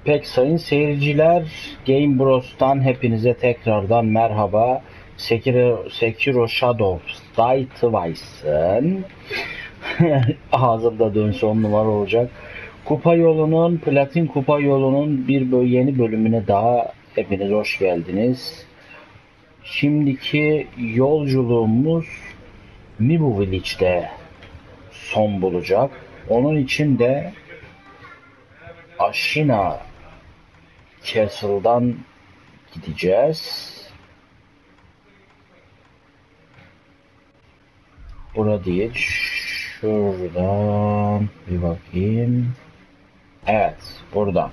Pek sayın seyirciler, Game Bros'tan hepinize tekrardan merhaba. Sekiro Shadows Die Twice'ın ağzımda dönse 10 numara olacak. Kupa yolunun, Platin Kupa yolunun yeni bölümüne daha hepiniz hoş geldiniz. Şimdiki yolculuğumuz Mibu Village'de son bulacak. Onun için de Ashina Castle'dan gideceğiz. Burada değil. Şuradan bir bakayım. Evet, buradan.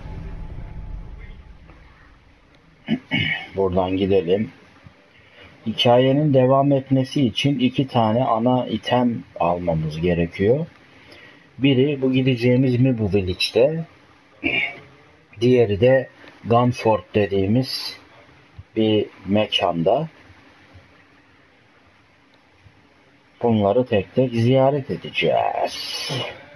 Buradan gidelim. Hikayenin devam etmesi için 2 tane ana item almamız gerekiyor. Biri bu gideceğimiz Mibu Village'de. Diğeri de Gunfort dediğimiz bir mekanda. Bunları tek tek ziyaret edeceğiz.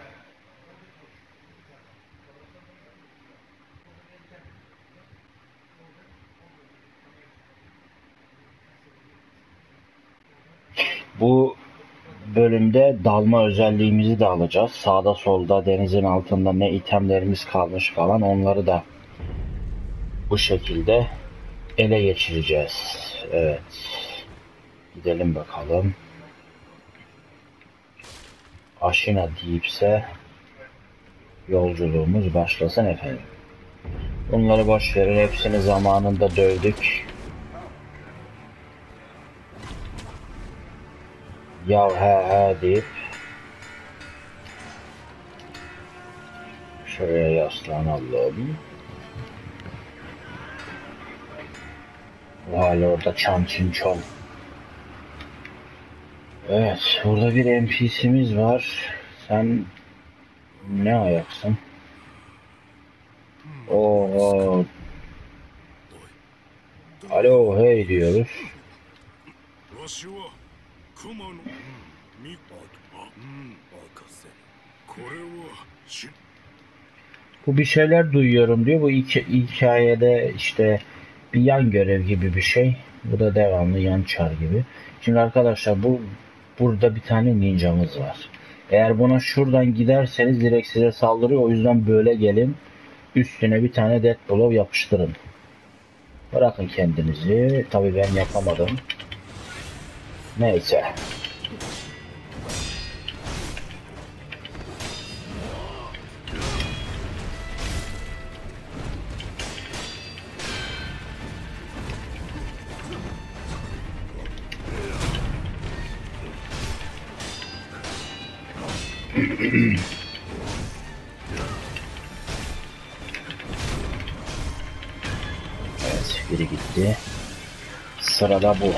Bu bölümde dalma özelliğimizi de alacağız. Sağda solda denizin altında ne itemlerimiz kalmış falan onları da bu şekilde ele geçireceğiz. Evet. Gidelim bakalım. Ashina deyipse yolculuğumuz başlasın efendim. Bunları boş verin, hepsini zamanında dövdük. Ya he deyip şuraya yaslanalım. Hala orada çan çin çon. Evet, burada bir NPC'miz var. Sen ne ayaksın? Oo. Alo, hey diyoruz. Bu bir şeyler duyuyorum diyor. Bu hikayede işte bir yan görev gibi bir şey. Bu da devamlı yan çar gibi. Şimdi arkadaşlar burada bir tane ninjamız var. Eğer buna şuradan giderseniz direkt size saldırıyor. O yüzden böyle gelin. Üstüne bir tane Death Blow yapıştırın. Bırakın kendinizi. Tabii ben yapamadım. Neyse. Evet, biri gitti. Sırada bu.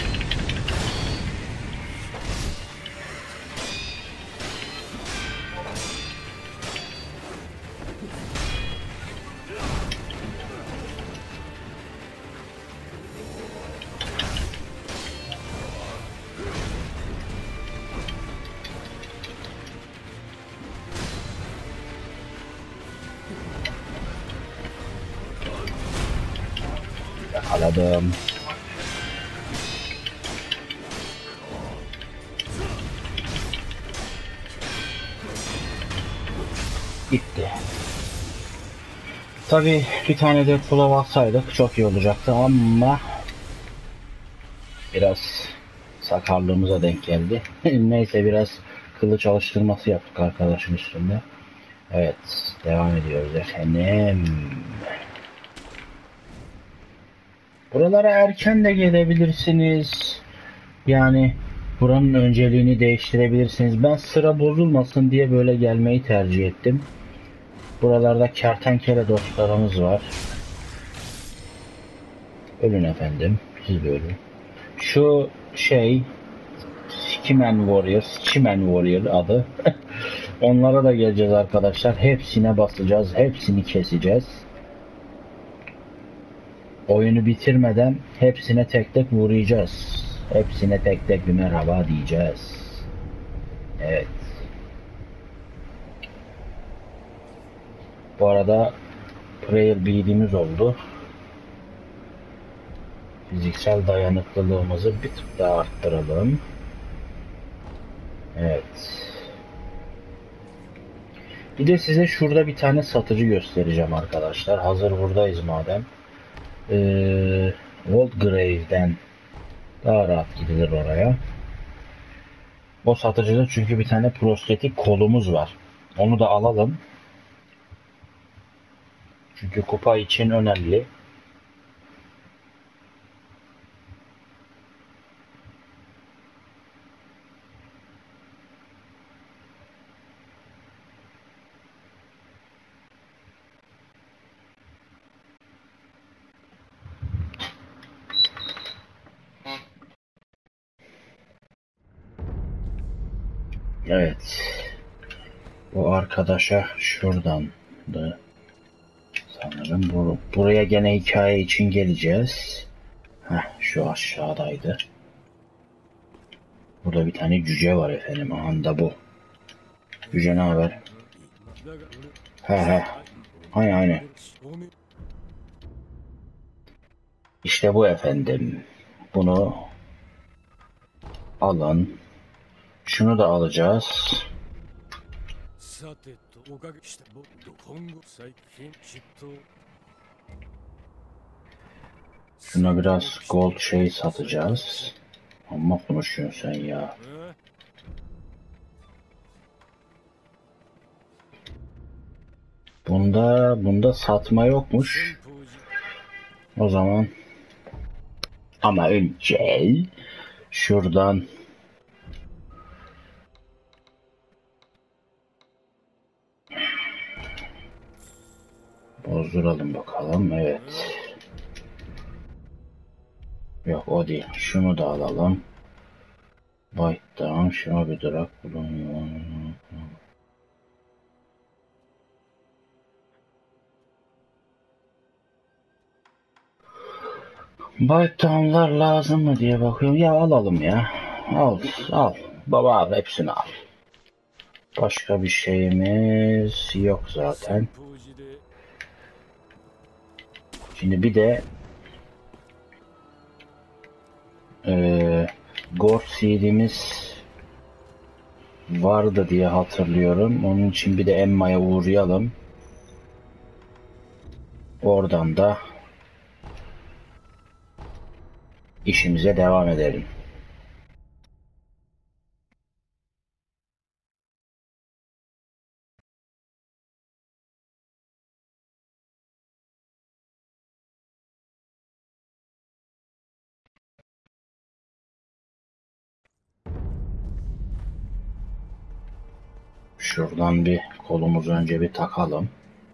Yakaladım. Gitti. Tabii bir tane de pula baksaydık çok iyi olacaktı ama biraz sakarlığımıza denk geldi. Neyse biraz kılıç alıştırması yaptık arkadaşın üstünde. Evet, devam ediyoruz efendim. Buralara erken de gelebilirsiniz. Yani buranın önceliğini değiştirebilirsiniz. Ben sıra bozulmasın diye böyle gelmeyi tercih ettim. Buralarda kertenkele dostlarımız var. Ölün efendim. Siz de ölün. Şu şey Skimen Warrior adı. Onlara da geleceğiz arkadaşlar. Hepsine basacağız. Hepsini keseceğiz. Oyunu bitirmeden hepsine tek tek vuracağız. Hepsine tek tek bir merhaba diyeceğiz. Evet. Bu arada Prayer bead'imiz oldu. Fiziksel dayanıklılığımızı bir tık daha arttıralım. Evet. Bir de size şurada bir tane satıcı göstereceğim arkadaşlar. Hazır buradayız madem. Old Grave'den daha rahat gidilir oraya. O satıcıda çünkü bir tane prostetik kolumuz var. Onu da alalım. Çünkü kupa için önemli. Evet. Bu arkadaşa şuradan da sanırım buraya gene hikaye için geleceğiz. Heh, şu aşağıdaydı. Burada bir tane cüce var efendim. Aha da bu. Cüce ne haber? He. Aynen. İşte bu efendim. Bunu alın. Şunu da alacağız. Şuna biraz gold şey satacağız. Amma konuşuyorsun sen ya. Bunda satma yokmuş. O zaman ama önce şuradan bozduralım bakalım. Evet. Yok o değil. Şunu da alalım. Byte'dan şuna bir drag bulunuyor. Byte'danlar lazım mı diye bakıyorum. Ya alalım ya. Al. Baba al. Hepsini al. Başka bir şeyimiz yok zaten. Şimdi bir de Gold CD'miz vardı diye hatırlıyorum. Onun için bir de Emma'ya uğrayalım. Oradan da işimize devam edelim. Şuradan bir kolumuzu önce bir takalım.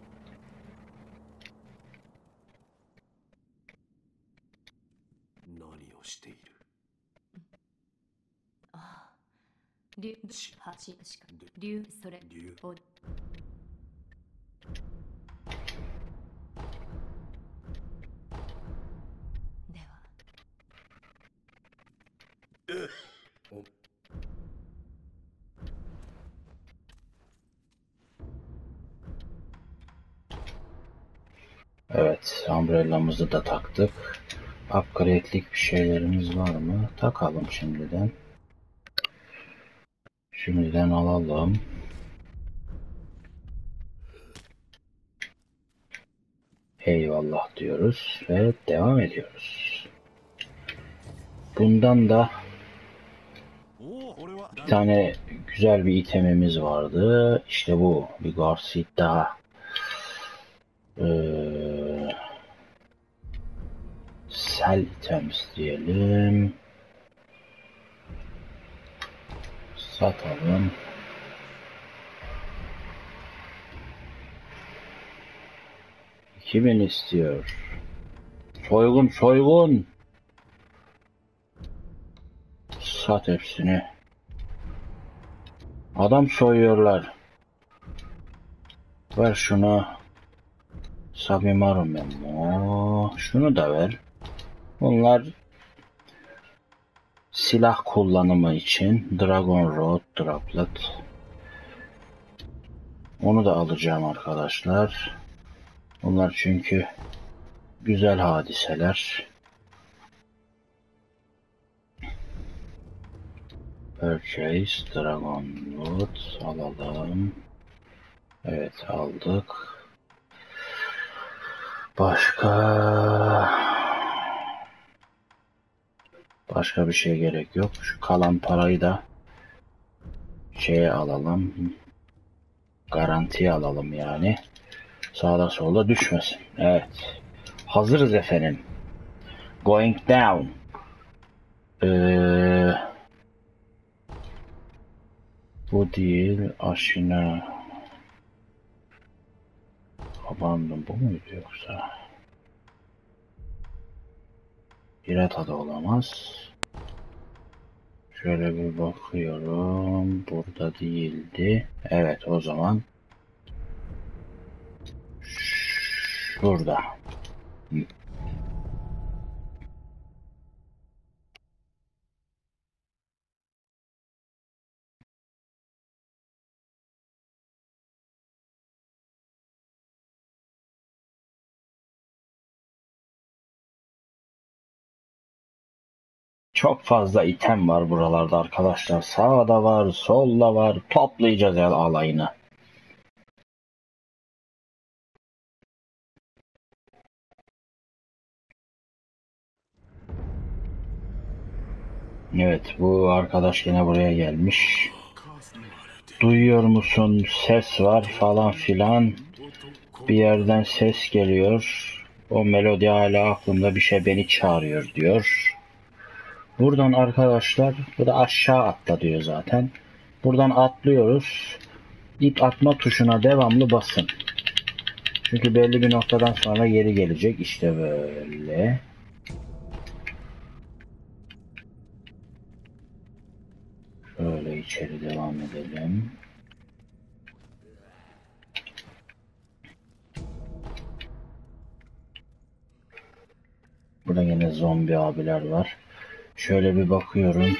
Evet, umbrellamızı da taktık. Upgrade'lik bir şeylerimiz var mı? Takalım şimdiden. Şimdiden alalım. Eyvallah diyoruz ve devam ediyoruz. Bundan da bir tane güzel bir itemimiz vardı. İşte bu. Bir Garcia daha. Sell items diyelim. Satalım. Kimin istiyor? Soygun. Sat hepsini. Adam soyuyorlar. Ver şunu. Sabimaru Memo. Şunu da ver. Bunlar silah kullanımı için. Dragon Road Droplet. Onu da alacağım arkadaşlar. Bunlar çünkü güzel hadiseler. Purchase Dragon Loot alalım. Evet, aldık. Başka bir şey gerek yok. Şu kalan parayı da şeye alalım. Garantiye alalım yani. Sağda solda düşmesin. Evet. Hazırız efendim. Going down. Bu değil. Aşina. Abandon bu muydu yoksa? Pirata da olamaz. Şöyle bir bakıyorum. Burada değildi. Evet, o zaman şurada. Çok fazla item var buralarda arkadaşlar. Sağda var, solda var. Toplayacağız el alayını. Evet, bu arkadaş yine buraya gelmiş. Duyuyor musun? Ses var falan filan. Bir yerden ses geliyor. O melodi hala aklımda, bir şey beni çağırıyor diyor. Buradan arkadaşlar, bu da aşağı atla diyor zaten. Buradan atlıyoruz. İp atma tuşuna devamlı basın. Çünkü belli bir noktadan sonra geri gelecek. İşte böyle. Şöyle içeri devam edelim. Burada yine zombi abiler var. Şöyle bir bakıyorum.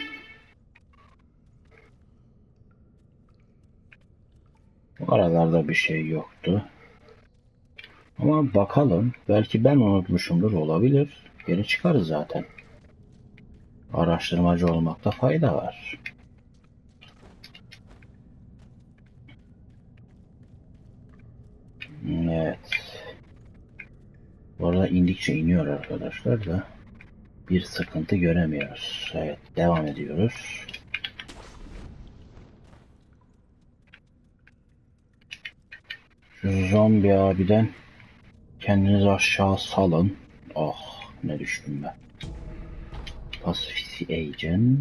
Bu aralarda bir şey yoktu. Ama bakalım. Belki ben unutmuşumdur, olabilir. Geri çıkarız zaten. Araştırmacı olmakta fayda var. Evet. Bu arada indikçe iniyor arkadaşlar da bir sıkıntı göremiyoruz. Evet, devam ediyoruz. Şu zombi abiden kendinizi aşağı salın. Oh, ne düştüm ben. Pacifist Agent.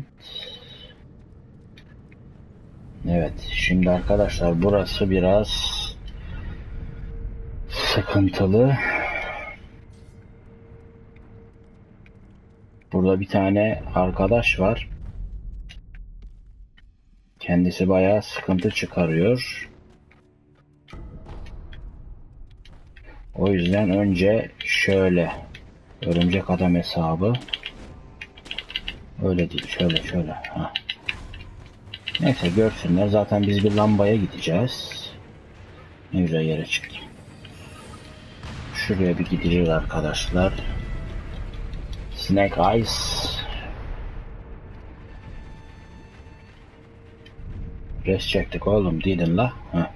Evet, şimdi arkadaşlar burası biraz sıkıntılı. Burada bir tane arkadaş var. Kendisi bayağı sıkıntı çıkarıyor. O yüzden önce şöyle örümcek adam hesabı. Öyle değil, şöyle. Heh. Neyse, görsünler. Zaten biz bir lambaya gideceğiz. Ne güzel yere çıktı. Şuraya bir gideceğiz arkadaşlar. Snake Eyes. Res çektik oğlum, dedin la. Heh.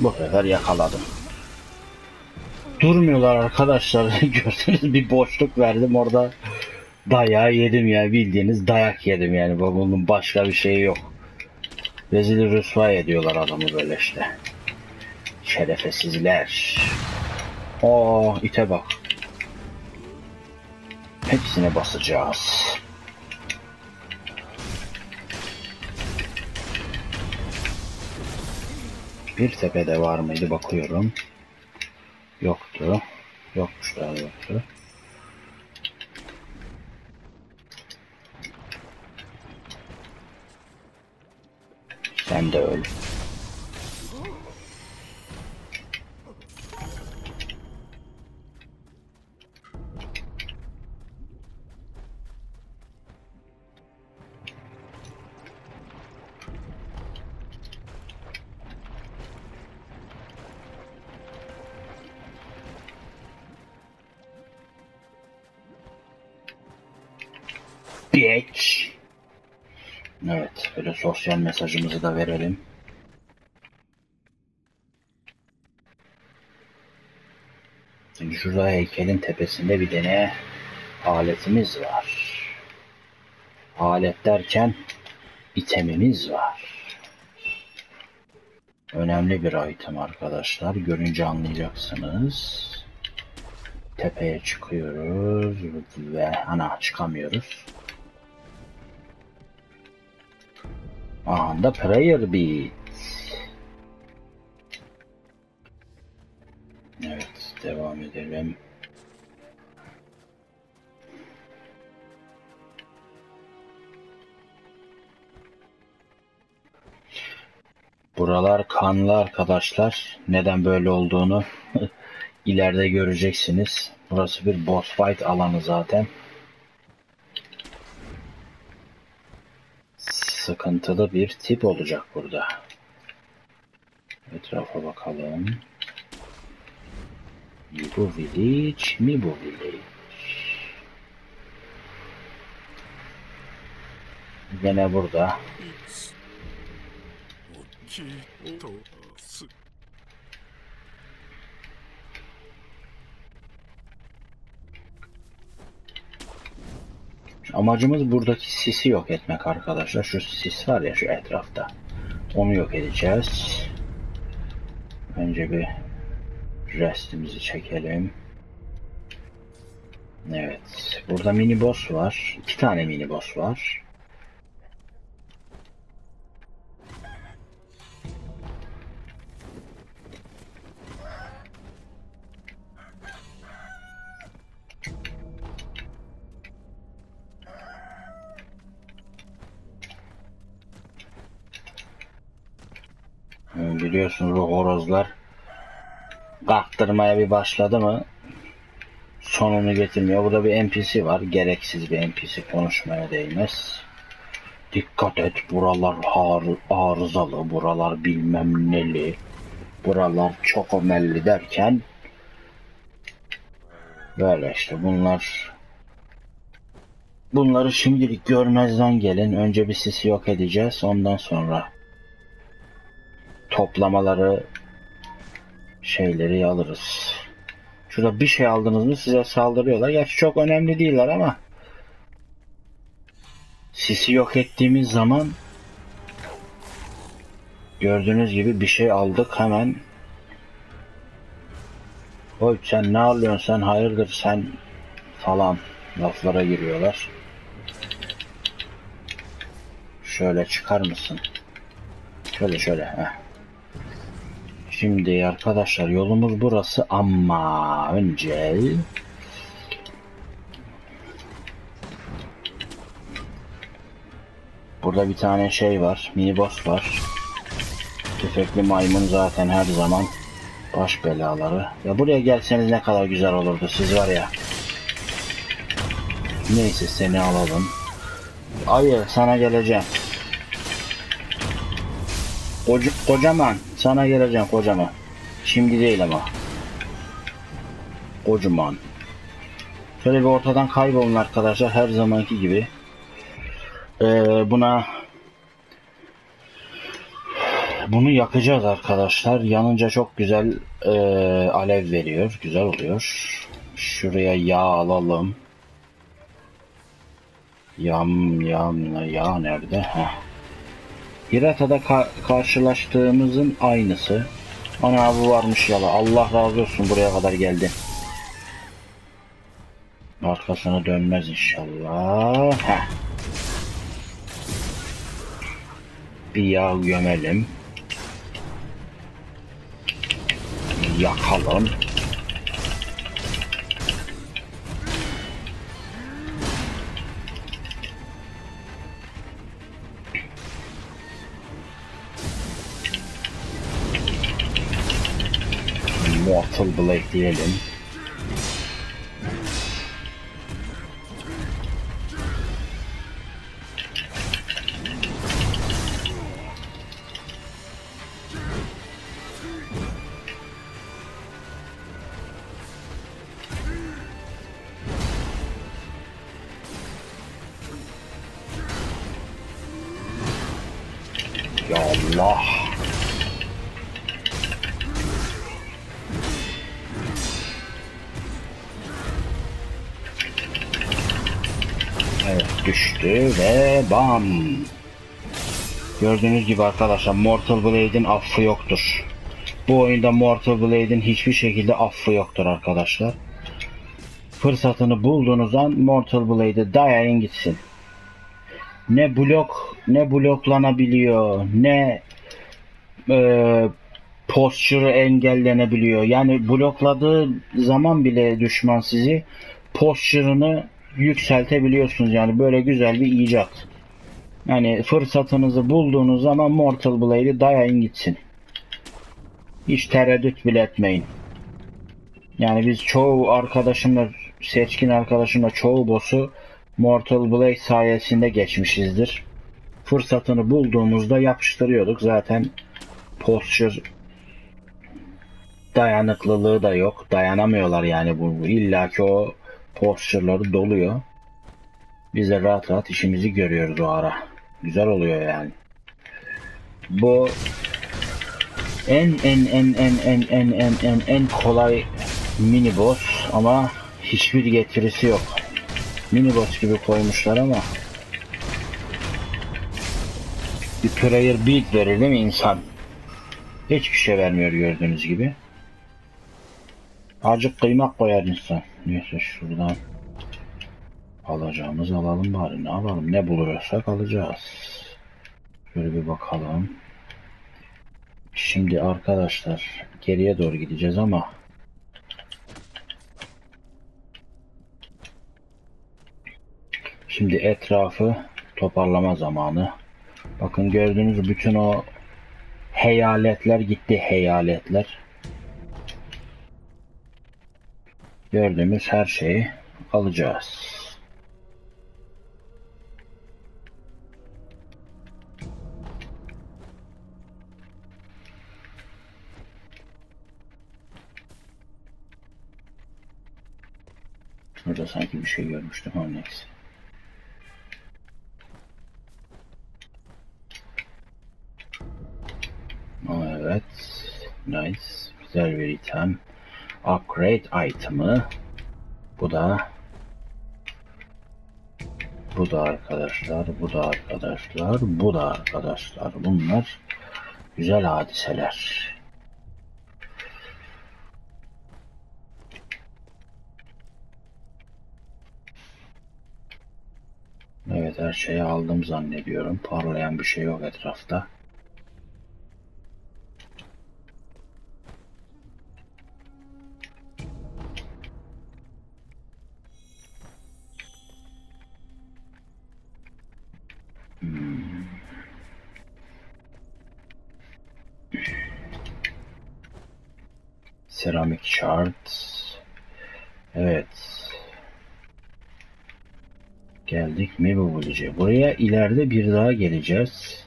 Bu sefer yakaladım. Durmuyorlar arkadaşlar. Gördünüz, bir boşluk verdim orada. Dayağı yedim ya, bildiğiniz dayak yedim yani. Bunun başka bir şeyi yok. Rezil rüsva ediyorlar adamı böyle işte. Şerefsizler. Oo, ite bak. Hepsine basacağız. Bir tepede var mıydı bakıyorum. Yoktu. Yokmuş daha, yoktu. Sen de öl. Bitch. Evet, böyle sosyal mesajımızı da verelim. Şimdi şurada heykelin tepesinde bir tane aletimiz var. Alet derken itemimiz var. Önemli bir item arkadaşlar. Görünce anlayacaksınız. Tepeye çıkıyoruz ve çıkamıyoruz. Aha, prayer beat. Evet, devam edelim. Buralar kanlı arkadaşlar. Neden böyle olduğunu ileride göreceksiniz. Burası bir boss fight alanı zaten. Sıkıntılı bir tip olacak burada. Etrafa bakalım. Bu village mi bu village? Gene burada. Amacımız buradaki sisi yok etmek arkadaşlar. Şu sis var ya şu etrafta. Onu yok edeceğiz. Önce bir restimizi çekelim. Evet. Burada mini boss var. 2 tane mini boss var. Biliyorsunuz bu horozlar kalktırmaya bir başladı mı sonunu getirmiyor. Burada bir NPC var. Gereksiz bir NPC, konuşmaya değmez. Dikkat et, buralar arızalı, buralar bilmem neli, buralar çok ömelli derken böyle işte bunları şimdilik görmezden gelin. Önce bir sisi yok edeceğiz. Ondan sonra toplamaları şeyleri alırız. Şurada bir şey aldınız mı size saldırıyorlar. Gerçi çok önemli değiller ama sisi yok ettiğimiz zaman gördüğünüz gibi bir şey aldık hemen. Oy sen ne alıyorsun, sen hayırdır sen falan laflara giriyorlar. Şöyle çıkar mısın? Şöyle. Heh. Şimdi arkadaşlar yolumuz burası ama önce burada bir tane şey var, mini boss var. Tüfekli maymun zaten her zaman baş belaları. Ya buraya gelseniz ne kadar güzel olurdu, siz var ya. Neyse seni alalım. Ayı sana geleceğim. Kocaman sana geleceğim, kocaman. Şimdi değil ama. Kocaman. Şöyle bir ortadan kaybolun arkadaşlar, her zamanki gibi. Bunu yakacağız arkadaşlar. Yanınca çok güzel alev veriyor. Güzel oluyor. Şuraya yağ alalım. Yağ nerede? Heh. Hirata'da karşılaştığımızın aynısı. Ana bu varmış yala. Allah razı olsun buraya kadar geldi. Arkasına dönmez inşallah. Heh. Bir yağ gömelim. Yakalım. Mortal Blade diyelim. Ya Allah. Evet düştü ve bam. Gördüğünüz gibi arkadaşlar Mortal Blade'in affı yoktur. Bu oyunda Mortal Blade'in hiçbir şekilde affı yoktur arkadaşlar. Fırsatını bulduğunuz an Mortal Blade'e dayayın gitsin. Ne bloklanabiliyor, ne posture engellenebiliyor. Yani blokladığı zaman bile düşman sizi posture'ını yükseltebiliyorsunuz. Yani böyle güzel bir icat. Yani fırsatınızı bulduğunuz zaman Mortal Blade'i dayayın gitsin. Hiç tereddüt bile etmeyin. Yani biz çoğu arkadaşımla, seçkin arkadaşımla çoğu boss'u Mortal Blade sayesinde geçmişizdir. Fırsatını bulduğumuzda yapıştırıyorduk. Zaten posture dayanıklılığı da yok. Dayanamıyorlar yani bu. İlla ki o posture'ları doluyor. Biz de rahat rahat işimizi görüyoruz o ara. Güzel oluyor yani. Bu en kolay mini boss ama hiçbir getirisi yok. Mini boss gibi koymuşlar ama bir prayer bead verir değil mi insan? Hiçbir şey vermiyor gördüğünüz gibi. Azıcık kıymak koyar insan. Neyse şuradan alacağımız alalım bari. Ne alalım? Ne bulursak alacağız. Şöyle bir bakalım. Şimdi arkadaşlar geriye doğru gideceğiz ama şimdi etrafı toparlama zamanı. Bakın gördüğünüz bütün o heyaletler gitti, heyaletler. Gördüğümüz her şeyi alacağız. Burada sanki bir şey görmüştüm. O neyse. Evet. Nice. Güzel bir item. Upgrade item'ı. Bu da arkadaşlar. Bu da arkadaşlar. Bu da arkadaşlar. Bunlar güzel hadiseler. Evet her şeyi aldım zannediyorum. Parlayan bir şey yok etrafta. Ceramic Shard. Evet. Geldik mi bu bulucu? Buraya ileride bir daha geleceğiz.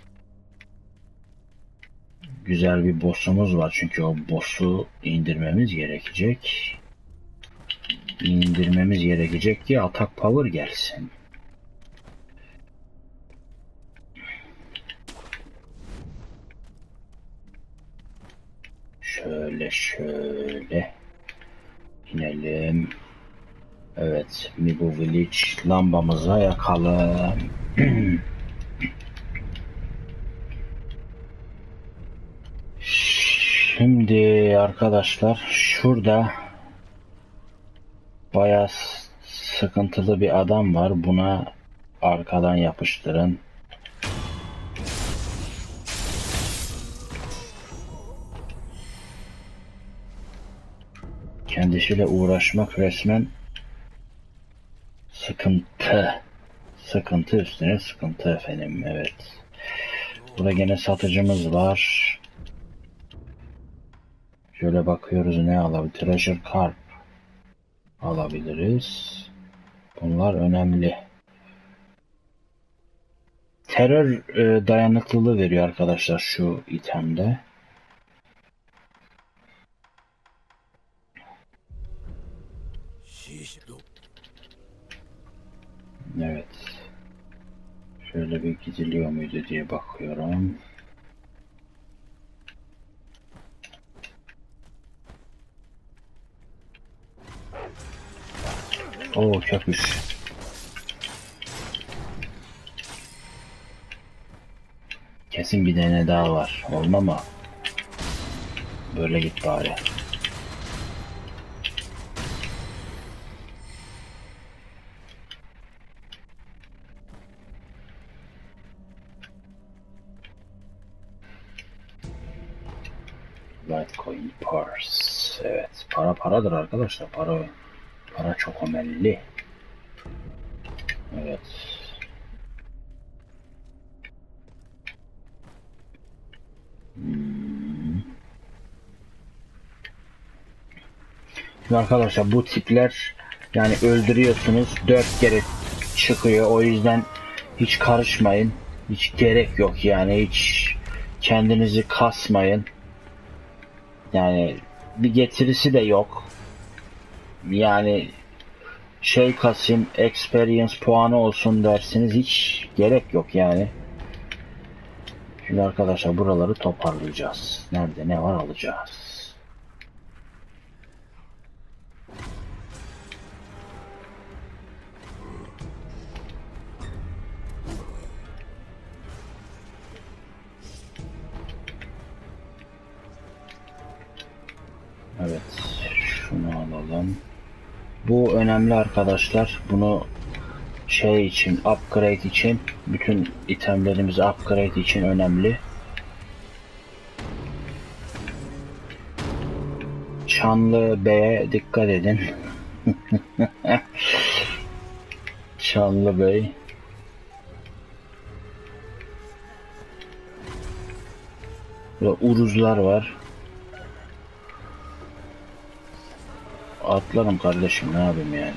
Güzel bir boss'umuz var çünkü o boss'u indirmemiz gerekecek. İndirmemiz gerekecek ki atak power gelsin. şöyle inelim. Evet, Mibu Village lambamıza yakalım. Şimdi arkadaşlar şurada bayağı sıkıntılı bir adam var. Buna arkadan yapıştırın. Kendisiyle uğraşmak resmen sıkıntı. Sıkıntı üstüne sıkıntı efendim. Evet. Burada gene satıcımız var. Şöyle bakıyoruz ne alabiliriz. Treasure Carp alabiliriz. Bunlar önemli. Terör dayanıklılığı veriyor arkadaşlar şu itemde. Evet. Şöyle bir gidiliyor muydu diye bakıyorum. Oo köpüş. Kesin bir tane daha var. Olma mı? Böyle git bari. Litecoin Purse. Evet. Para paradır arkadaşlar. Para çok önemli. Evet. Şimdi arkadaşlar bu tipler yani öldürüyorsunuz 4 kere çıkıyor. O yüzden hiç karışmayın. Hiç gerek yok yani. Hiç kendinizi kasmayın. Yani bir getirisi de yok. Yani şey kasayım, experience puanı olsun dersiniz, hiç gerek yok yani. Şimdi arkadaşlar buraları toparlayacağız. Nerede ne var alacağız. Evet, şunu alalım. Bu önemli arkadaşlar. Bunu şey için, upgrade için, bütün itemlerimizi upgrade için önemli. Çanlı Bey'e dikkat edin. Çanlı Bey. Burada uruzlar var. Atlarım kardeşim, ne yapayım yani.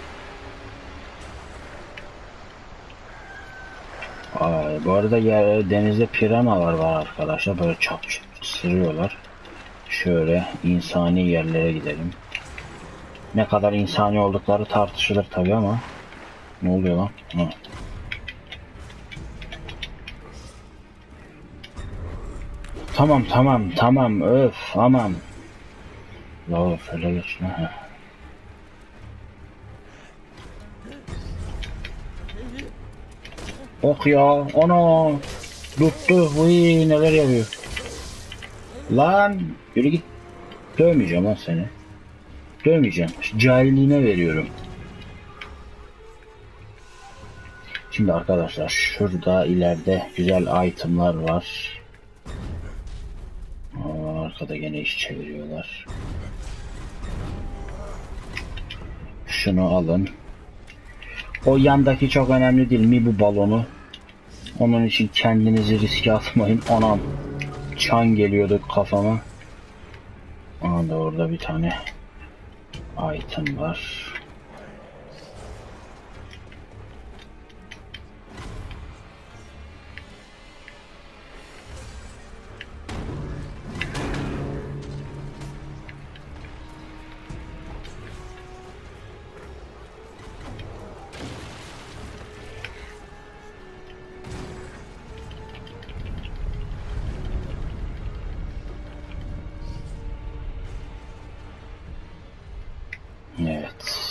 Bu arada denizde piranalar var arkadaşlar. Böyle çap sırıyorlar. Şöyle insani yerlere gidelim. Ne kadar insani oldukları tartışılır tabi ama. Ne oluyor lan? Hı. Tamam öf aman. Ya şöyle geç lan. Ok ya ana. Tuttu. Vıy neler yapıyor. Lan yürü git. Dövmeyeceğim lan seni. Dövmeyeceğim. Cahilliğine veriyorum. Şimdi arkadaşlar şurada ileride güzel itemlar var. Arkada gene iş çeviriyorlar. Şunu alın. O yandaki çok önemli değil mi bu balonu? Onun için kendinizi riske atmayın. Anam çan geliyordu kafama. Aa da orada bir tane item var.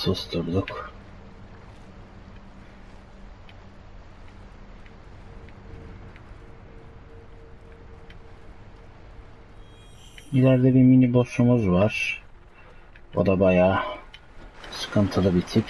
Susturduk. İleride bir mini boss'umuz var. O da bayağı sıkıntılı bir tip.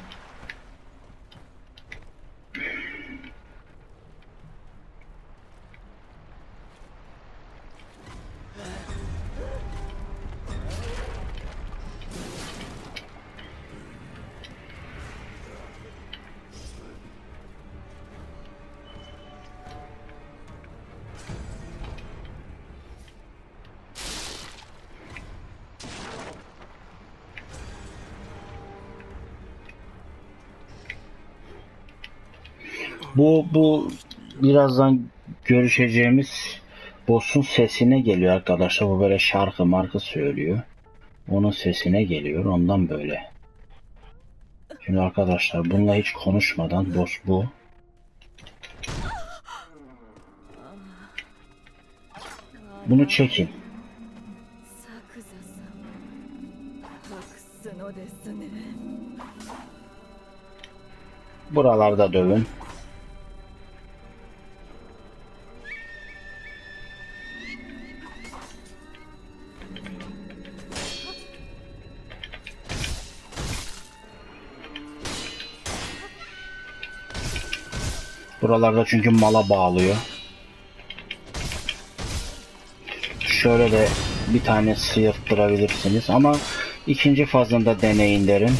Bu birazdan görüşeceğimiz boss'un sesine geliyor arkadaşlar. Bu böyle şarkı marka söylüyor. Onun sesine geliyor. Ondan böyle. Şimdi arkadaşlar bununla hiç konuşmadan boss bu. Bunu çekin. Buralarda dövün. Buralarda çünkü mala bağlıyor. Şöyle de bir tane sıyırttırabilirsiniz ama ikinci fazında deneyin derim.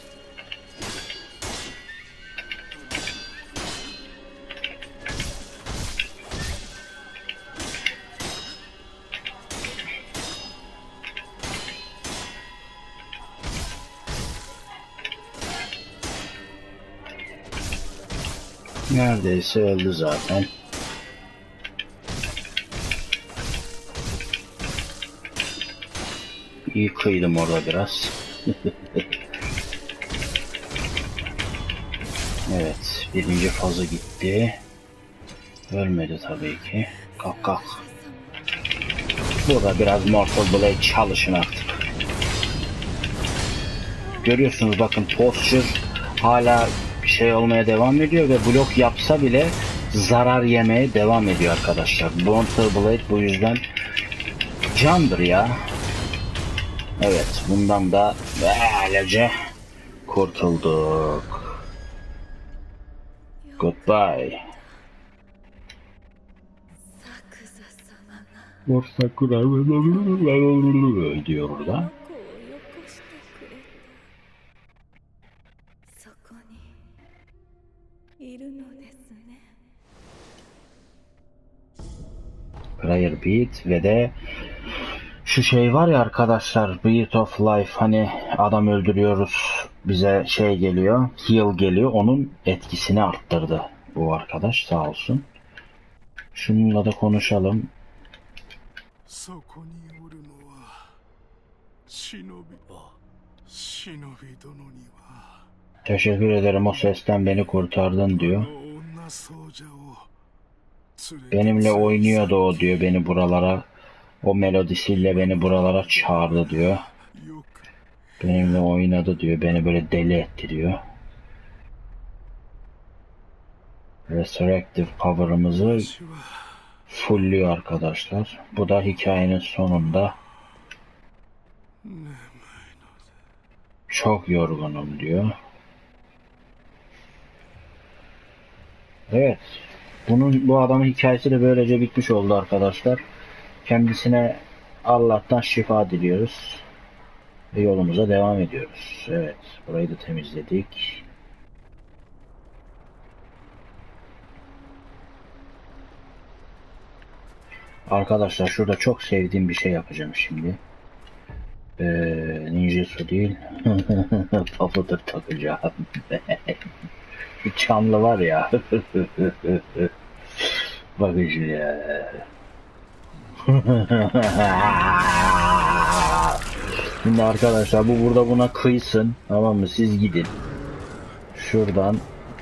Neredeyse öldü zaten. İyi kıydım orada biraz. Evet, birinci fazı gitti. Ölmedi tabii ki. Kalk kalk. Burada biraz Mortal Blade çalışın artık. Görüyorsunuz bakın posture hala şey olmaya devam ediyor ve blok yapsa bile zarar yemeye devam ediyor arkadaşlar. Mortal Blade bu yüzden candır ya. Evet, bundan da böylece kurtulduk. Goodbye. Mor Sakura diyor orada. Prayer Beat ve de şu şey var ya arkadaşlar, Breath of Life, hani adam öldürüyoruz bize şey geliyor, heal geliyor, onun etkisini arttırdı bu arkadaş sağ olsun. Şununla da konuşalım. Teşekkür ederim, o sesten beni kurtardın diyor. Benimle oynuyordu o diyor, beni buralara, o melodisiyle beni buralara çağırdı diyor. Benimle oynadı diyor, beni böyle deli etti diyor. Resurrective power'ımızı fullüyor arkadaşlar. Bu da hikayenin sonunda. Çok yorgunum diyor. Evet. Bu adamın hikayesi de böylece bitmiş oldu arkadaşlar. Kendisine Allah'tan şifa diliyoruz. Ve yolumuza devam ediyoruz. Evet. Burayı da temizledik. Arkadaşlar şurada çok sevdiğim bir şey yapacağım şimdi. Ninjutsu değil. Puffer takacağım. Bir çamlı var ya. Bakın şuraya. Şimdi arkadaşlar bu burada buna kıysın. Tamam mı? Siz gidin. Şuradan.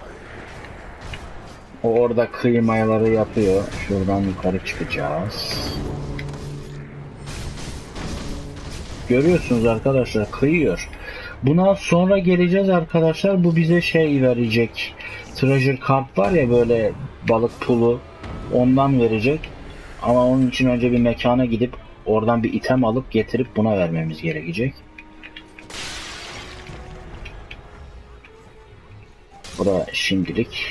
O orada kıymayaları yapıyor. Şuradan yukarı çıkacağız. Görüyorsunuz arkadaşlar, kıyıyor. Buna sonra geleceğiz arkadaşlar. Bu bize şey verecek. Treasure Card var ya, böyle balık pulu, ondan verecek. Ama onun için önce bir mekana gidip oradan bir item alıp getirip buna vermemiz gerekecek. Bu da şimdilik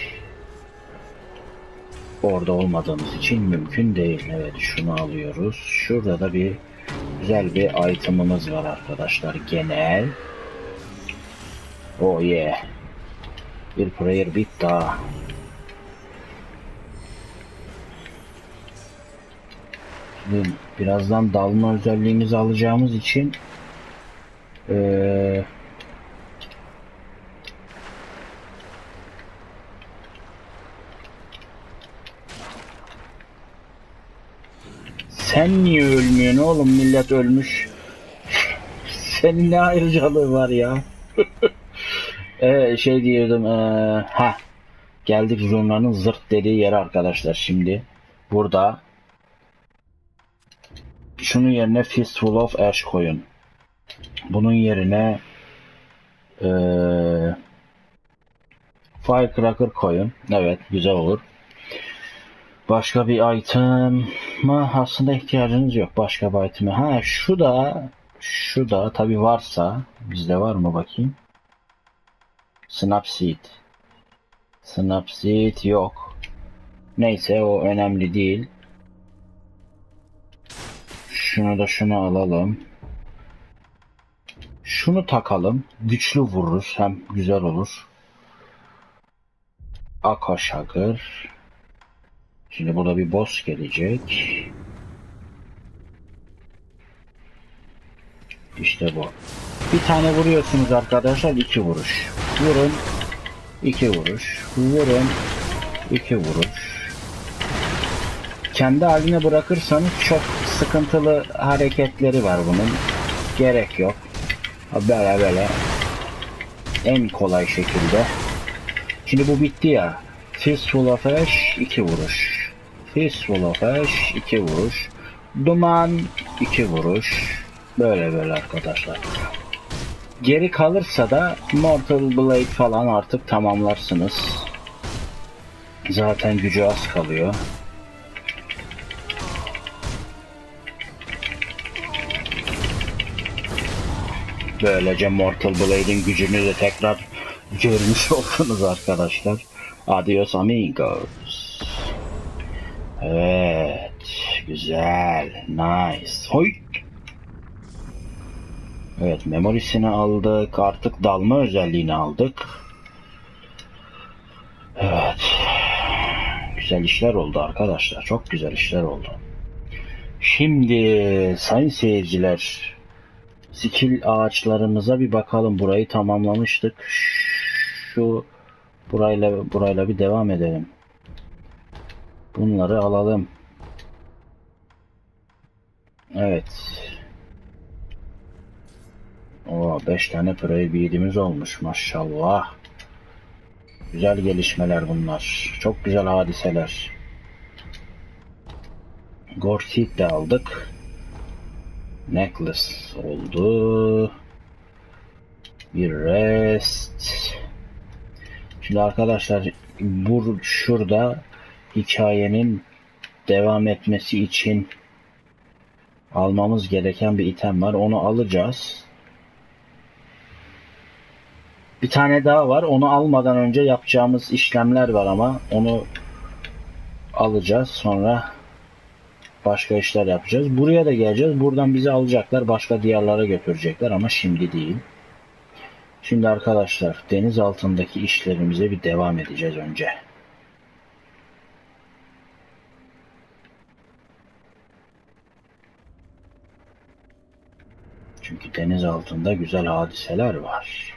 orada olmadığımız için mümkün değil. Evet, şunu alıyoruz. Şurada da bir güzel bir item'ımız var arkadaşlar. Genel. Oh yeah. Bir prayer bit daha. Şimdi birazdan dalma özelliğimizi alacağımız için sen niye ölmüyorsun oğlum? Millet ölmüş. Senin ne ayrıcalığı var ya? Şey diyordum. Geldik Zurna'nın zırt dediği yere arkadaşlar şimdi. Burada. Şunun yerine Fistful of Ash koyun. Bunun yerine Firecracker koyun. Evet, güzel olur. Başka bir item aslında ihtiyacınız yok. Başka bir item'e. Ha, şu da tabi varsa, bizde var mı bakayım? Snapseed yok. Neyse, o önemli değil. Şunu alalım. Şunu takalım. Güçlü vururuz. Hem güzel olur. Akashagır. Şimdi burada bir boss gelecek. İşte bu. Bir tane vuruyorsunuz arkadaşlar. 2 vuruş. Vurun. 2 vuruş. Vurun. 2 vuruş. Kendi haline bırakırsanız çok sıkıntılı hareketleri var bunun. Gerek yok. Böyle en kolay şekilde. Şimdi bu bitti ya. Fistful of Ash 2 vuruş. Fistful of Ash 2 vuruş. Duman 2 vuruş. Böyle arkadaşlar. Geri kalırsa da Mortal Blade falan artık tamamlarsınız. Zaten gücü az kalıyor. Böylece Mortal Blade'in gücünü de tekrar görmüş oldunuz arkadaşlar. Adios amigos. Evet. Güzel. Nice. Hoy. Evet, memorisini aldık. Artık dalma özelliğini aldık. Evet. Güzel işler oldu arkadaşlar. Çok güzel işler oldu. Şimdi sayın seyirciler, skill ağaçlarımıza bir bakalım. Burayı tamamlamıştık. Burayla bir devam edelim. Bunları alalım. Evet. 5 tane prayer bead'imiz olmuş maşallah. Güzel gelişmeler bunlar. Çok güzel hadiseler. Gorseed de aldık. Necklace oldu. Bir rest. Şimdi arkadaşlar şurada hikayenin devam etmesi için almamız gereken bir item var. Onu alacağız. Bir tane daha var. Onu almadan önce yapacağımız işlemler var ama onu alacağız. Sonra başka işler yapacağız. Buraya da geleceğiz. Buradan bizi alacaklar. Başka diyarlara götürecekler ama şimdi değil. Şimdi arkadaşlar deniz altındaki işlerimize bir devam edeceğiz önce. Çünkü deniz altında güzel hadiseler var.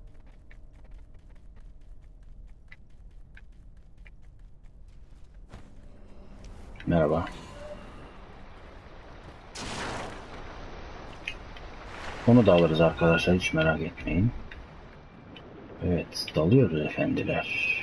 Merhaba. Onu da alırız arkadaşlar, hiç merak etmeyin. Evet, dalıyoruz efendiler.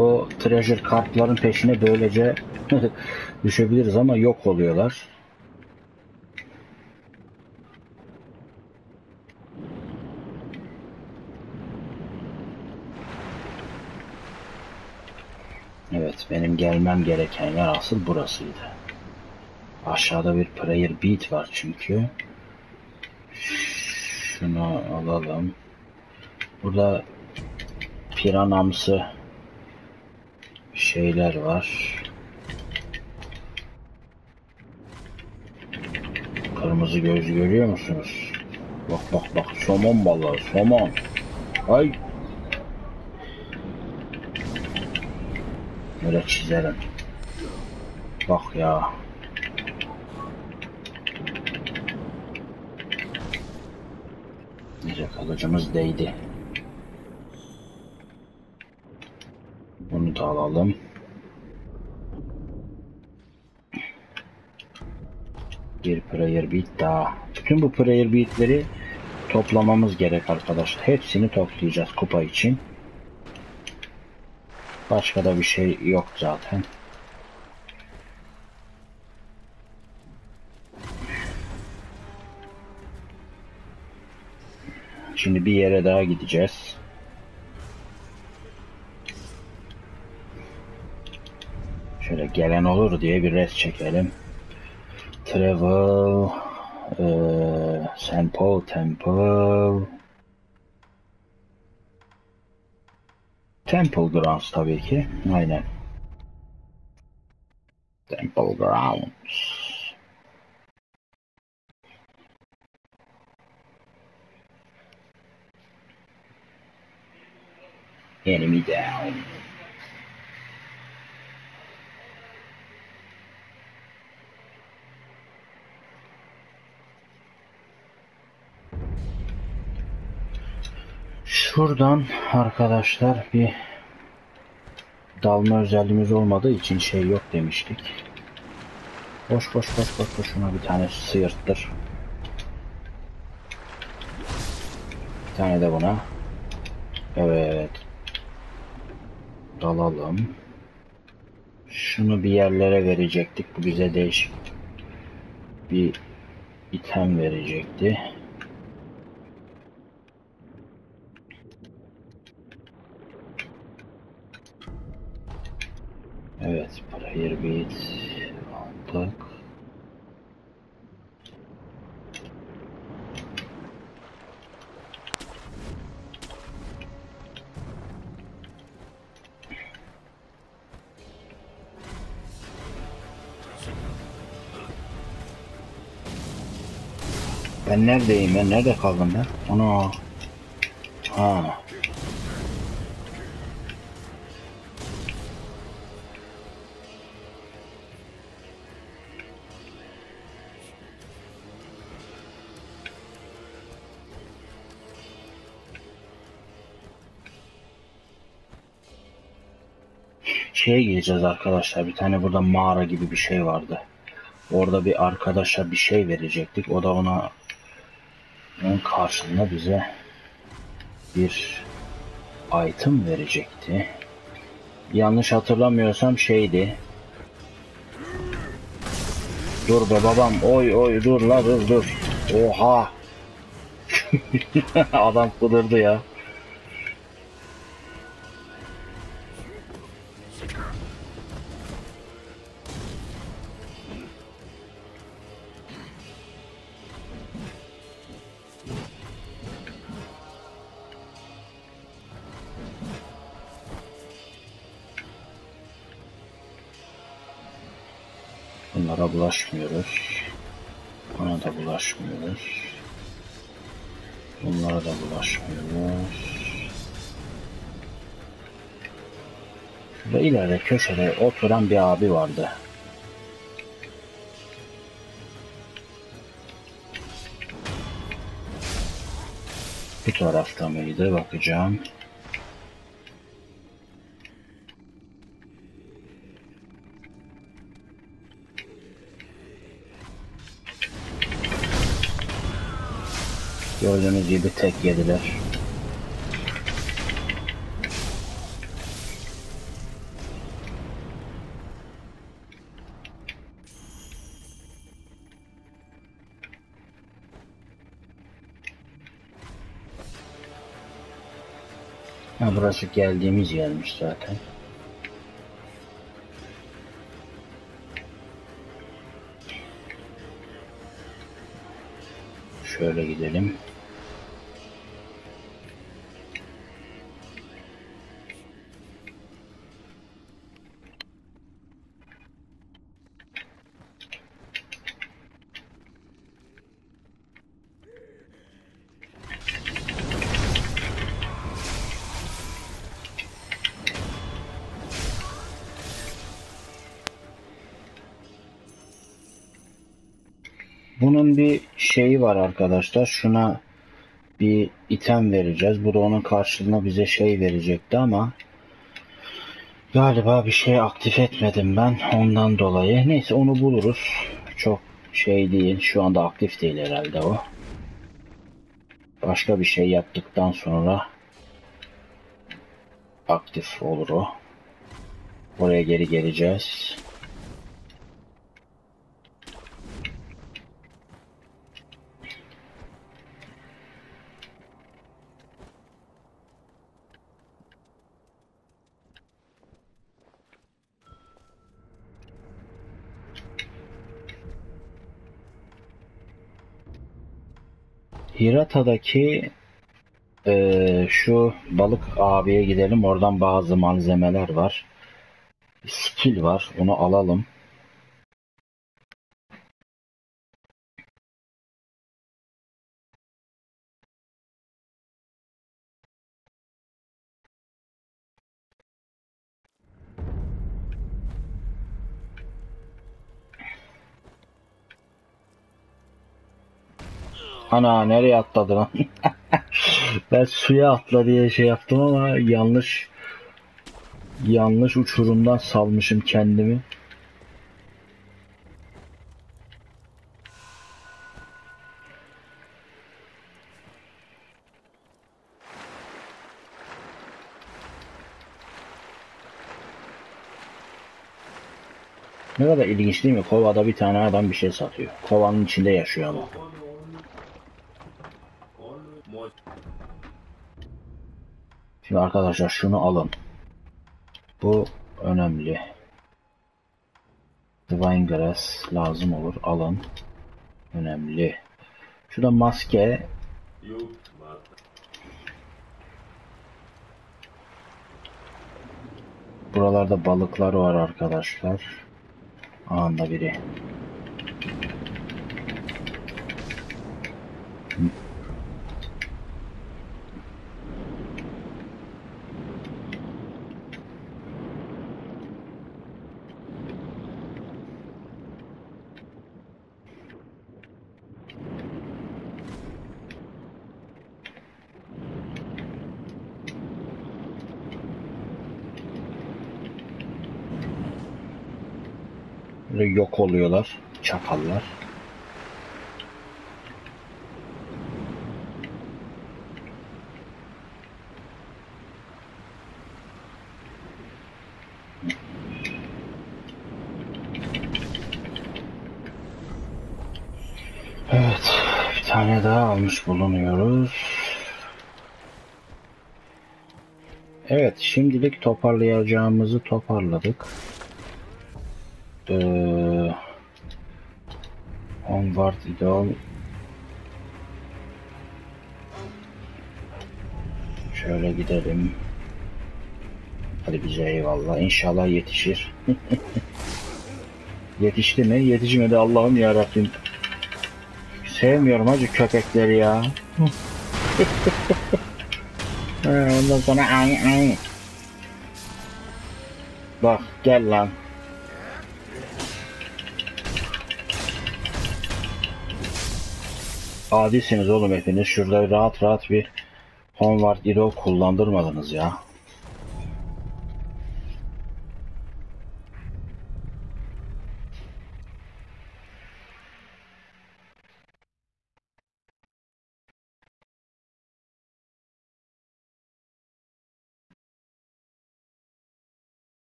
o treasure kartların peşine böylece düşebiliriz ama yok oluyorlar. Evet, benim gelmem gereken yer asıl burasıydı. Aşağıda bir prayer bead var çünkü. Şunu alalım. Burada piranamsı şeyler var. Kırmızı gözü görüyor musunuz? Bak bak bak, somon balığı, somon. Ay. Böyle çizelim. Bak ya. Neyse, kılıcımız değdi. Bunu da alalım. Bir prayer bead daha. Bütün bu prayer bead'leri toplamamız gerek arkadaşlar. Hepsini toplayacağız kupa için. Başka da bir şey yok zaten. Şimdi bir yere daha gideceğiz. Şöyle gelen olur diye bir res çekelim. Travel, St. Paul Temple, Temple Grounds tabii ki. Aynen. Temple Grounds. Enemy down. Şuradan arkadaşlar bir dalma özelliğimiz olmadığı için şey yok demiştik. Koş koş koş koş koş, şuna bir tane sıyırttır. Bir tane de buna. Evet. Dalalım. Şunu bir yerlere verecektik. Bu bize değişik bir item verecekti. Evet, prayer bead aldık. Ben neredeyim? Ben nerede kaldım ben? Ana. Ha. Şeye gideceğiz arkadaşlar. Bir tane burada mağara gibi bir şey vardı. Orada bir arkadaşa bir şey verecektik. O da onun karşılığında bize bir item verecekti. Yanlış hatırlamıyorsam şeydi. Dur be babam. Oy oy, dur la, dur dur. Oha. Adam kudurdu ya. Bunlara bulaşmıyoruz. Buna da bulaşmıyoruz. Bunlara da bulaşmıyoruz. Şurada ileride köşede oturan bir abi vardı. Bu tarafta mıydı? Bakacağım. Gördüğünüz gibi tek yediler. Ha, burası geldiğimiz yermiş zaten. Şöyle gidelim. Bunun bir şeyi var arkadaşlar. Şuna bir item vereceğiz. Bu da onun karşılığında bize şey verecekti ama galiba bir şey aktif etmedim ben ondan dolayı. Neyse onu buluruz. Çok şey değil. Şu anda aktif değil herhalde o. Başka bir şey yaptıktan sonra aktif olur o. Oraya geri geleceğiz. Hirata'daki şu balık abiye gidelim. Oradan bazı malzemeler var. Skill var. Onu alalım. Ana nereye atladı lan? Ben suya atla diye şey yaptım ama yanlış uçurumdan salmışım kendimi. Ne kadar ilginç değil mi? Kovada bir tane adam bir şey satıyor. Kovanın içinde yaşıyor ama. Şimdi arkadaşlar şunu alın. Bu önemli. Divine Grass lazım olur. Alın. Önemli. Şurada maske. Buralarda balıklar var arkadaşlar. Anda biri. Böyle yok oluyorlar. Çakallar. Evet. Bir tane daha almış bulunuyoruz. Evet. Şimdilik toparlayacağımızı toparladık. Onward Idol. Şöyle gidelim. Hadi bize eyvallah. İnşallah yetişir. Yetişti mi? Yetişmedi Allah'ım yarabbim. Sevmiyorum hacı köpekleri ya. Ondan sonra ay ay. Bak gel lan. Adisiniz oğlum hepiniz. Şurada rahat rahat bir Homeward Hero kullandırmadınız ya.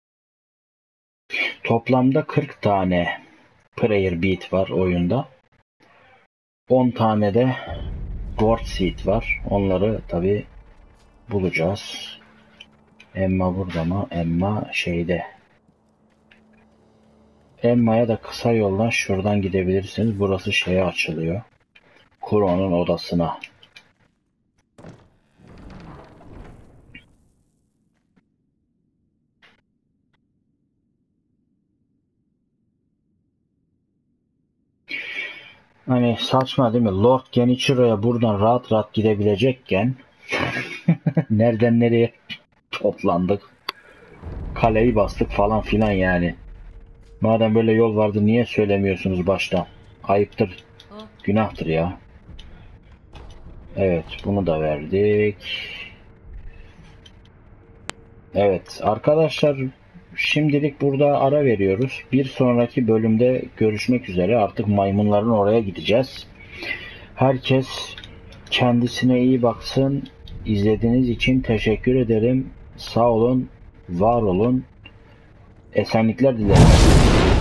Toplamda 40 tane Prayer Beat var oyunda. 10 tane de Gourd Seed var. Onları tabi bulacağız. Emma burada mı? Emma şeyde. Emma'ya da kısa yoldan şuradan gidebilirsiniz. Burası şeye açılıyor. Kuro'nun odasına. Hani saçma değil mi? Lord Genichiro'ya buradan rahat rahat gidebilecekken nereden nereye toplandık? Kaleyi bastık falan filan yani. Madem böyle yol vardı niye söylemiyorsunuz baştan? Ayıptır, günahtır ya. Evet, bunu da verdik. Evet arkadaşlar, şimdilik burada ara veriyoruz. Bir sonraki bölümde görüşmek üzere. Artık maymunların oraya gideceğiz. Herkes kendisine iyi baksın. İzlediğiniz için teşekkür ederim. Sağ olun, var olun. Esenlikler dilerim.